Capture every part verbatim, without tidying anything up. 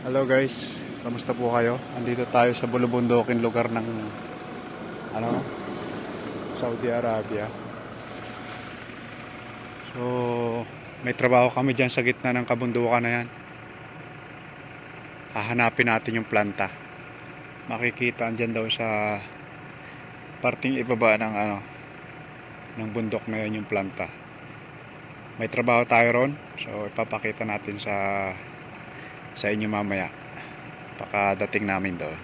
Hello guys, kamusta po kayo? Andito tayo sa bulubundukin lugar ng ano, Saudi Arabia. So, may trabaho kami dyan sa gitna ng kabundukan na yan. Hahanapin natin yung planta. Makikita andyan daw sa parting ibaba ng ano, ng bundok na yan yung planta. May trabaho tayo ron, so ipapakita natin sa sa inyo mamaya pagkadating namin doon.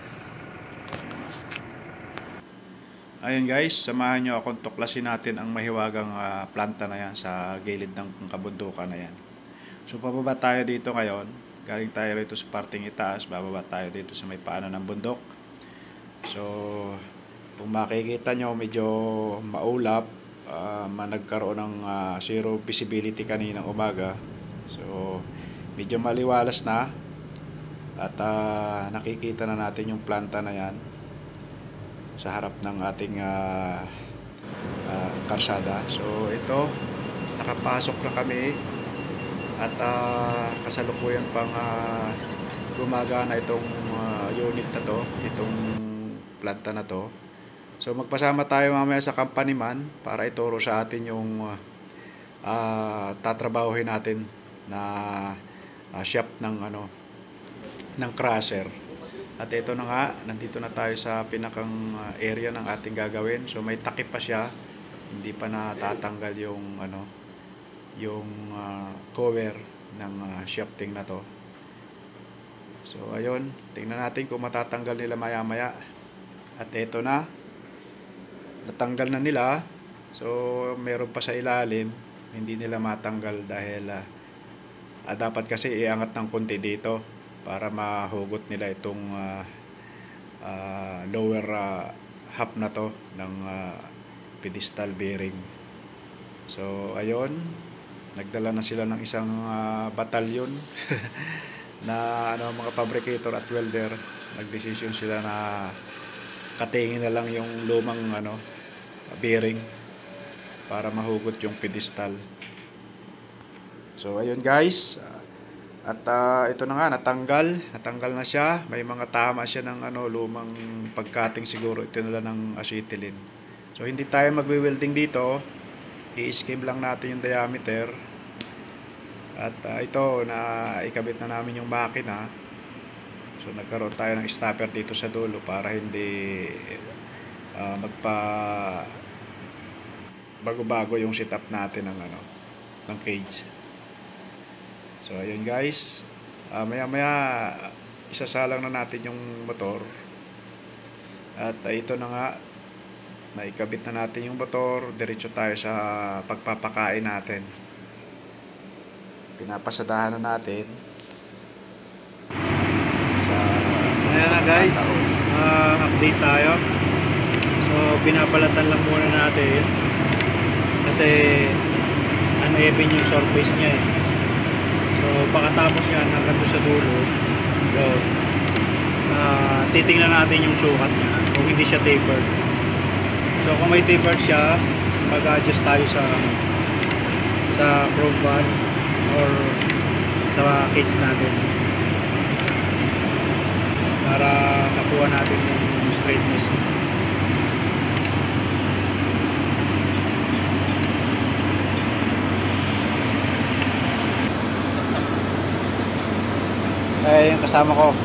Ayun guys, samahan nyo akong tuklasin natin ang mahiwagang uh, planta na yan sa gilid ng kabundukan na yan. So pababa tayo dito ngayon, galing tayo rito sa parting itaas, bababa tayo dito sa may paanan ng bundok. So kung makikita nyo, medyo maulap, uh, nagkaroon ng uh, zero visibility kaninang umaga. So medyo maliwalas na. At uh, nakikita na natin yung planta na yan sa harap ng ating uh, uh, karsada. So ito, nakapasok na kami at uh, kasalukuyan pang uh, gumagana itong uh, unit na to, itong planta na to. So magpasama tayo mamaya sa company man para ituro sa atin yung uh, uh, tatrabahuhin natin na uh, shop ng ano ng crusher. At ito na nga, nandito na tayo sa pinakang area ng ating gagawin. So may takip pa siya, hindi pa natatanggal yung ano yung uh, cover ng uh, shafting na to. So ayun, tingnan natin kung matatanggal nila maya maya. At ito na, natanggal na nila. So meron pa sa ilalim, hindi nila matanggal dahil uh, ah, dapat kasi iangat ng konti dito para mahugot nila itong uh, uh, lower uh, half na to ng uh, pedestal bearing. So ayun, nagdala na sila ng isang uh, batalyon na ano, mga fabricator at welder. Nagdesisyon sila na katingin na lang yung lumang ano bearing para mahugot yung pedestal. So ayun guys, at uh, ito na nga, natanggal natanggal na siya. May mga tama siya ng ano, lumang pagkating siguro ito nila ng acetylene. So hindi tayo magwe-welding dito, i-skim lang natin yung diameter. At uh, ito, na ikabit na namin yung makina. So nagkaroon tayo ng stopper dito sa dulo para hindi uh, magpa bago-bago yung setup natin ng ano, ng cage. So ayun guys, uh, maya maya isasalang na natin yung motor. At uh, ito na nga, naikabit na natin yung motor. Diretso tayo sa pagpapakain natin. Pinapasadahan na natin sa ayan na guys, uh, update tayo. So pinapalatan lang muna natin kasi uneven yung surface niya eh. So pagkatapos yan hanggang sa dulo, yun, uh, titingnan natin yung sukat niya kung hindi siya tapered. So kung may tapered siya, mag-adjust tayo sa sa probe valve or sa cage natin para makuha natin yung straightness. eh yung kasama ko.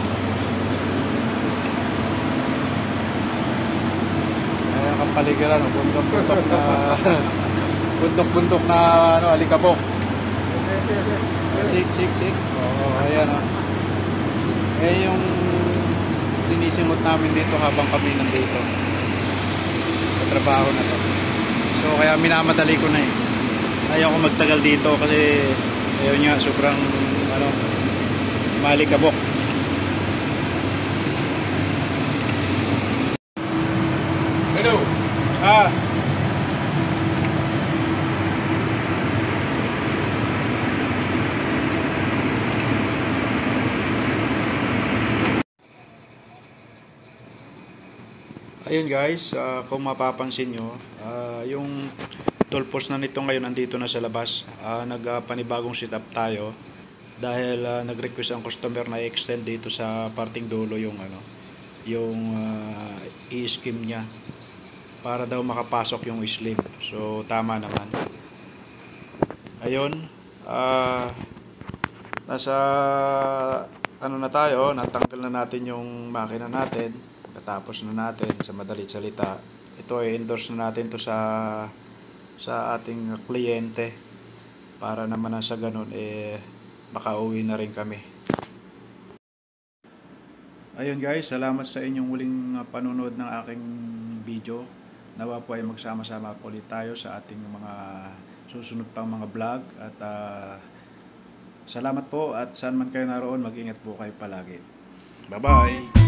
Ayan ang paligiran, bundok-bundok na bundok-bundok na ano, alikabok. Sik, sik, sik. Oo, ayan ah. Eh yung sinisimot namin dito habang kami nandito sa trabaho na to. So kaya minamadali ko na eh. Ayaw ko magtagal dito kasi ayun nga, sobrang ano, malikabok. Hello. Ah. Ayun guys, uh, kung mapapansin nyo, uh, yung tool post na nito ngayon nandito na sa labas. Uh, Nagpanibagong setup tayo dahil ah, nag-request ang customer na i-extend dito sa parting dulo yung ano, yung ah, i-skim niya para daw makapasok yung slim. So tama naman. Ayun, ah nasa ano na tayo, natanggal na natin yung makina natin, natapos na natin sa madalit salita. Ito ay endorse na natin to sa sa ating kliyente para naman na sa ganun eh makauwi na rin kami. Ayun guys, salamat sa inyong muling uh, panonood ng aking video. Nawa po ay magsama-sama po ulit tayo sa ating mga susunod pang mga vlog at uh, salamat po at saan man kayo naroon, mag-ingat po kayo palagi. Bye-bye!